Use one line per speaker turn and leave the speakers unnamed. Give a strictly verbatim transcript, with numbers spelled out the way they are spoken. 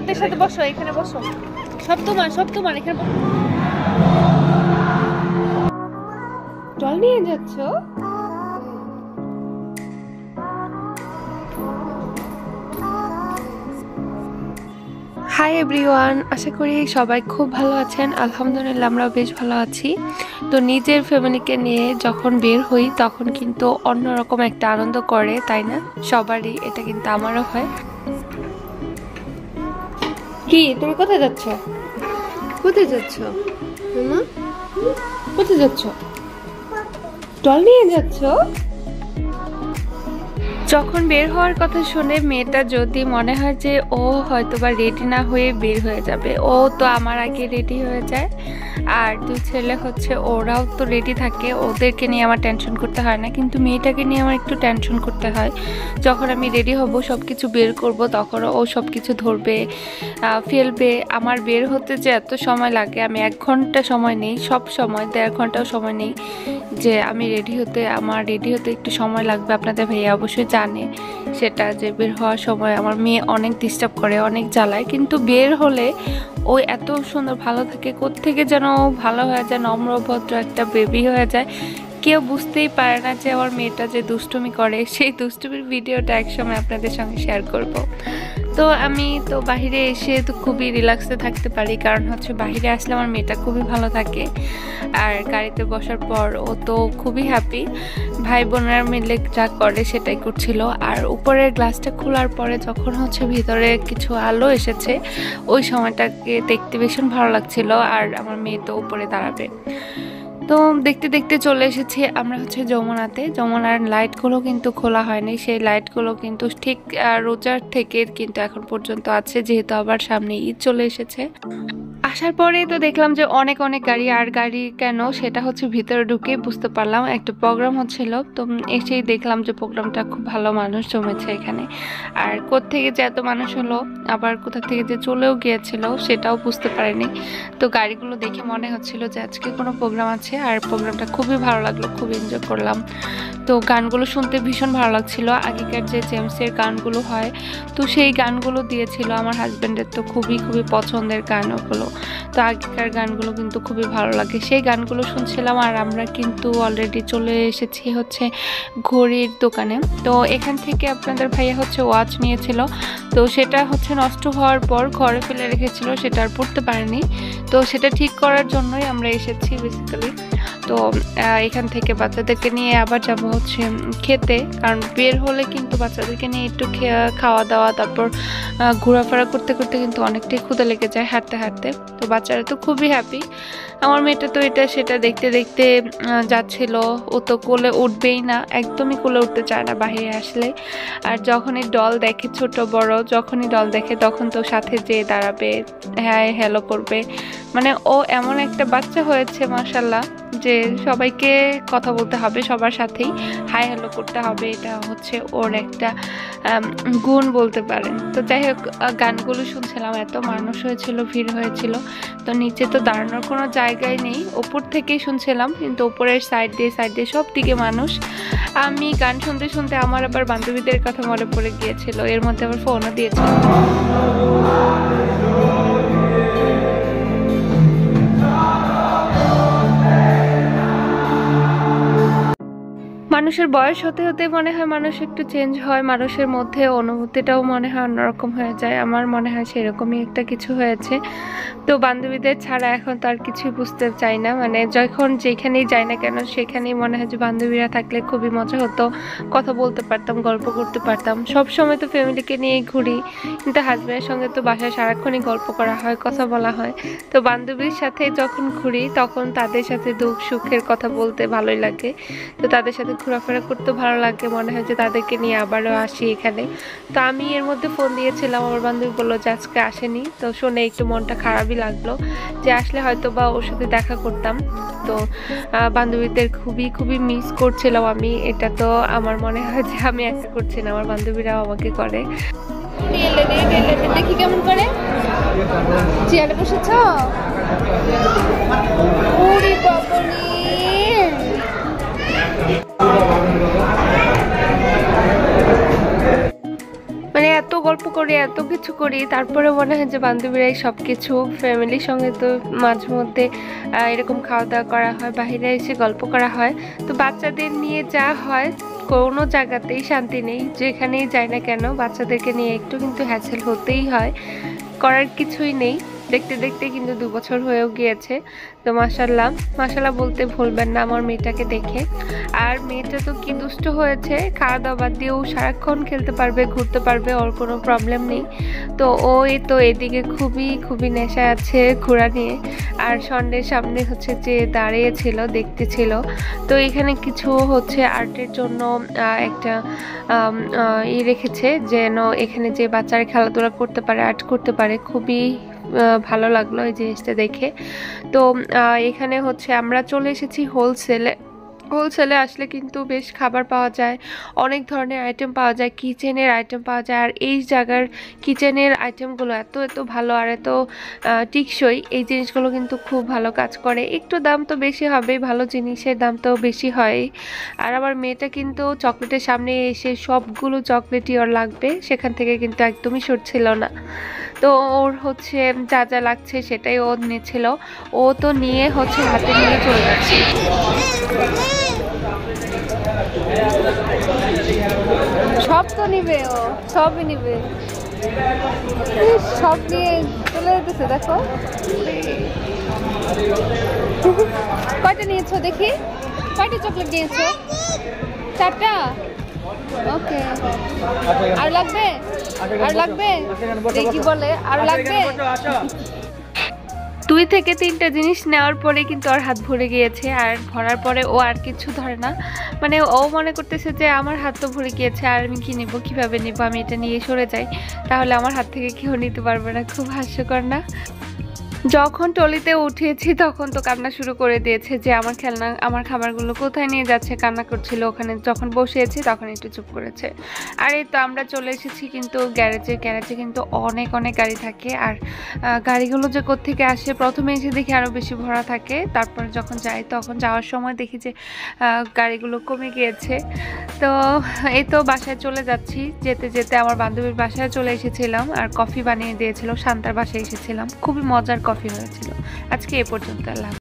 সিনিয়রদের সাথে বসো, এখানে বসো। সব তোমার, সব তোমার, এখানে বসো। জল নিয়ে যাচ্ছ? হাই এভরিওয়ান, আশা করি সবাই খুব ভালো আছেন। আলহামদুলিল্লাহ আমরাও বেশ ভালো আছি। তো নিজের ফ্যামিলিকে নিয়ে যখন বের হই তখন কিন্তু অন্যরকম একটা আনন্দ করে, তাই না? সবারই, এটা কিন্তু আমারও হয়। কি তুমি কোথায় যাচ্ছ? কোথায় যাচ্ছ মামা? কোথায় যাচ্ছ? ডল নিয়ে যাচ্ছ? যখন বের হওয়ার কথা শুনে মেয়েটা যদি মনে হয় যে ও হয়তো বা রেডি না হয়ে বের হয়ে যাবে, ও তো আমার আগে রেডি হয়ে যায়। আর দুই ছেলে হচ্ছে ওরাও তো রেডি থাকে, ওদেরকে নিয়ে আমার টেনশন করতে হয় না, কিন্তু মেয়েটাকে নিয়ে আমার একটু টেনশন করতে হয়। যখন আমি রেডি হব, সব কিছু বের করব, তখন ও সব কিছু ধরবে, ফেলবে। আমার বের হতে যে এত সময় লাগে, আমি এক ঘন্টা সময় নেই, সব সময় দেড় ঘন্টাও সময় নেই যে আমি রেডি হতে, আমার রেডি হতে একটু সময় লাগবে। আপনাদের ভাইয়া অবশ্যই জানে সেটা, যে বের হওয়ার সময় আমার মেয়ে অনেক ডিস্টার্ব করে, অনেক জ্বালায়, কিন্তু বের হলে ও এত সুন্দর ভালো থাকে। কোত্থেকে যেন ভালো হয়ে যায়, নম্রভদ্র একটা বেবি হয়ে যায়। কেউ বুঝতেই পারে না যে আমার মেয়েটা যে দুষ্টুমি করে, সেই দুষ্টুমির ভিডিওটা একসময় আপনাদের সঙ্গে শেয়ার করব। তো আমি তো বাহিরে এসে তো খুবই রিল্যাক্সে থাকতে পারি, কারণ হচ্ছে বাহিরে আসলে আমার মেয়েটা খুবই ভালো থাকে। আর গাড়িতে বসার পর ও তো খুবই হ্যাপি। ভাই বোনেরা মিলে যা করে সেটাই করছিল। আর উপরের গ্লাসটা খোলার পরে যখন হচ্ছে ভিতরে কিছু আলো এসেছে, ওই সময়টাকে দেখতে ভীষণ ভালো লাগছিল। আর আমার মেয়ে তো উপরে দাঁড়াবে। তো দেখতে দেখতে চলে এসেছি আমরা হচ্ছে যমুনাতে। যমুনার লাইটগুলো কিন্তু খোলা হয়নি, সেই লাইটগুলো কিন্তু ঠিক রোজার থেকে কিন্তু এখন পর্যন্ত আছে, যেহেতু আবার সামনে ঈদ চলে এসেছে। আসার পরে তো দেখলাম যে অনেক অনেক গাড়ি, আর গাড়ি কেন সেটা হচ্ছে ভিতরে ঢুকে বুঝতে পারলাম। একটা প্রোগ্রাম হচ্ছিল, তো এসেই দেখলাম যে প্রোগ্রামটা খুব ভালো মানুষ জমেছে এখানে। আর কোত্থেকে যে এত মানুষ হলো, আবার কোথা থেকে যে চলেও গিয়েছিল সেটাও বুঝতে পারিনি। তো গাড়িগুলো দেখে মনে হচ্ছিল যে আজকে কোনো প্রোগ্রাম আছে। আর প্রোগ্রামটা খুবই ভালো লাগলো, খুব এনজয় করলাম। তো গানগুলো শুনতে ভীষণ ভালো লাগছিল, আগেকার যে জেমসের গানগুলো হয়, তো সেই গানগুলো দিয়েছিল। আমার হাজব্যান্ডের তো খুবই খুবই পছন্দের গান ওগুলো। তো আগেকার গানগুলো কিন্তু খুবই ভালো লাগে, সেই গানগুলো শুনছিলাম। আর আমরা কিন্তু অলরেডি চলে এসেছি হচ্ছে ঘড়ির দোকানে। তো এখান থেকে আপনাদের ভাইয়া হচ্ছে ওয়াচ নিয়েছিল, তো সেটা হচ্ছে নষ্ট হওয়ার পর ঘরে ফেলে রেখেছিল, সেটা আর পড়তে পারেনি। তো সেটা ঠিক করার জন্যই আমরা এসেছি বেসিক্যালি। তো এখান থেকে বাচ্চাদেরকে নিয়ে আবার যাব হচ্ছে খেতে, কারণ বের হলে কিন্তু বাচ্চাদেরকে নিয়ে একটু খাওয়া দাওয়া, তারপর ঘোরাফেরা করতে করতে কিন্তু অনেকটাই ক্ষুধা লেগে যায় হাঁটতে হাঁটতে। তো বাচ্চারা তো খুবই হ্যাপি। আমার মেয়েটা তো এটা সেটা দেখতে দেখতে যাচ্ছিল। ও তো কোলে উঠবেই না, একদমই কোলে উঠতে চায় না বাইরে আসলে। আর যখনই ডল দেখে, ছোট বড় যখনই ডল দেখে, তখন তো সাথে যেয়ে দাঁড়াবে, হ্যাঁ হ্যালো করবে। মানে ও এমন একটা বাচ্চা হয়েছে মাশাআল্লাহ, যে সবাইকে কথা বলতে হবে, সবার সাথেই হাই হ্যালো করতে হবে। এটা হচ্ছে ওর একটা গুণ বলতে পারেন। তো যাই হোক, গানগুলো শুনছিলাম, এত মানুষ হয়েছিল, ভিড় হয়েছিল। তো নিচে তো দাঁড়ানোর কোনো জায়গায় নেই, ওপর থেকেই শুনছিলাম, কিন্তু ওপরের সাইড দিয়ে সাইড দিয়ে সব দিকে মানুষ। আমি গান শুনতে শুনতে আমার আবার বান্ধবীদের কথা মনে পড়ে গিয়েছিল, এর মধ্যে আবার ফোনও দিয়েছিল। মানুষের বয়স হতে হতে মনে হয় মানুষ একটু চেঞ্জ হয়, মানুষের মধ্যে অনুভূতিটাও মনে হয় অন্যরকম হয়ে যায়। আমার মনে হয় সেরকমই একটা কিছু হয়েছে। তো বান্ধবীদের ছাড়া এখন তো আর কিছুই বুঝতে চাই না, মানে যখন যেখানেই যাই না কেন সেখানেই মনে হয় যে বান্ধবীরা থাকলে খুবই মজা হতো, কথা বলতে পারতাম, গল্প করতে পারতাম। সব সময় তো ফ্যামিলিকে নিয়েই ঘুরি, কিন্তু হাজব্যান্ডের সঙ্গে তো বাসায় সারাক্ষণই গল্প করা হয়, কথা বলা হয়। তো বান্ধবীর সাথে যখন ঘুরি তখন তাদের সাথে দুঃখ সুখের কথা বলতে ভালোই লাগে। তো তাদের সাথে ঘোরাফেরা করতে ভালো লাগে, মনে হয় যে তাদেরকে নিয়ে আবারও আসি এখানে। তো আমি এর মধ্যে ফোন দিয়েছিলাম, আমার বান্ধবী বললো যে আজকে আসেনি। তো শুনে একটু মনটা খারাপই লাগলো, যে আসলে হয়তো বা ওর সাথে দেখা করতাম। তো বান্ধবীদের খুবই খুবই মিস করছিলাম আমি। এটা তো আমার মনে হয় যে আমি একা করছি না, আমার বান্ধবীরাও আমাকে করে। দেখি কেমন করে চেয়ারে বসেছ। মানে এত গল্প গল্প করি, এত কিছু করি, তারপরে মনে হয় যে বান্ধবীরাই সব কিছু। ফ্যামিলির সঙ্গে তো মাঝে মধ্যে এরকম খাওয়া দাওয়া করা হয়, বাইরে এসে গল্প করা হয়। তো বাচ্চাদের নিয়ে যা হয়, কোনো জায়গাতেই শান্তি নেই, যেখানেই যাই না কেন বাচ্চাদেরকে নিয়ে একটু কিন্তু হ্যাসেল হতেই হয়, করার কিছুই নেই। দেখতে দেখতে কিন্তু দু বছর হয়েও গিয়েছে। তো মাশাল্লাহ মাশাল্লাহ বলতে ভুলবেন না আমার মেয়েটাকে দেখে। আর মেয়েটা তো কি দুষ্ট হয়েছে, খাওয়া দাওয়া বাদ দিয়েও সারাক্ষণ খেলতে পারবে, ঘুরতে পারবে, ওর কোনো প্রবলেম নেই। তো ওই তো এদিকে খুবই খুবই নেশা আছে ঘোরা নিয়ে। আর সন্ধ্যের সামনে হচ্ছে যে দাঁড়িয়েছিল, দেখতেছিল। তো এখানে কিছু হচ্ছে আর্টের জন্য একটা ই রেখেছে, যেন এখানে যে বাচ্চারা খেলাধুলা করতে পারে, আর্ট করতে পারে। খুবই ভালো লাগলো এই জিনিসটা দেখে। তো এখানে হচ্ছে আমরা চলে এসেছি হোলসেলে। হোলসেলে আসলে কিন্তু বেশ খাবার পাওয়া যায়, অনেক ধরনের আইটেম পাওয়া যায়, কিচেনের আইটেম পাওয়া যায়। আর এই জায়গার কিচেনের আইটেমগুলো এত এত ভালো আর এত টিকসই, এই জিনিসগুলো কিন্তু খুব ভালো কাজ করে। একটু দাম তো বেশি হবেই, ভালো জিনিসের দাম তো বেশি হয়। আর আমার মেয়েটা কিন্তু চকলেটের সামনে এসে সবগুলো চকলেটই ওর লাগবে, সেখান থেকে কিন্তু একদমই সরছিল না। তো ওর হচ্ছে যা যা লাগছে সেটাই ও নিয়েছিল। ও তো নিয়ে হচ্ছে হাতে নিয়ে চলে যাচ্ছে। সব তো নিবে, ও সবই নিবে, সব নিয়ে চলে যেতেছে। দেখো কয়টা নিয়েছো দেখি, কয়টা চকলেট নিয়েছো? চারটা। ওকে, আর লাগবে? আর লাগবে? কি বলে আর লাগবে? দুই থেকে তিনটা জিনিস নেওয়ার পরে কিন্তু ওর হাত ভরে গিয়েছে। আর ভরার পরে ও আর কিছু ধরে না, মানে ও মনে করতেছে যে আমার হাত তো ভরে গিয়েছে, আর আমি কি নেবো, কিভাবে নেবো, আমি এটা নিয়ে সরে যাই, তাহলে আমার হাত থেকে কেউ নিতে পারবে না। খুব হাস্যকর না? যখন টলিতে উঠেছি তখন তো কান্না শুরু করে দিয়েছে যে আমার খেলনা, আমার খাবারগুলো কোথায় নিয়ে যাচ্ছে, কান্না করছিল। ওখানে যখন বসেছি তখন একটু চুপ করেছে। আর এই তো আমরা চলে এসেছি কিন্তু গ্যারেজে। গ্যারেজে কিন্তু অনেক অনেক গাড়ি থাকে, আর গাড়িগুলো যে কোত্থেকে আসে প্রথমে এসে দেখি আরও বেশি ভরা থাকে, তারপরে যখন যাই তখন যাওয়ার সময় দেখি যে গাড়িগুলো কমে গিয়েছে। তো এই তো বাসায় চলে যাচ্ছি। যেতে যেতে আমার বান্ধবীর বাসায় চলে এসেছিলাম, আর কফি বানিয়ে দিয়েছিল। শান্তার বাসায় এসেছিলাম, খুবই মজার কফি হয়েছিল। আজকে এ পর্যন্ত। আল্লাহ।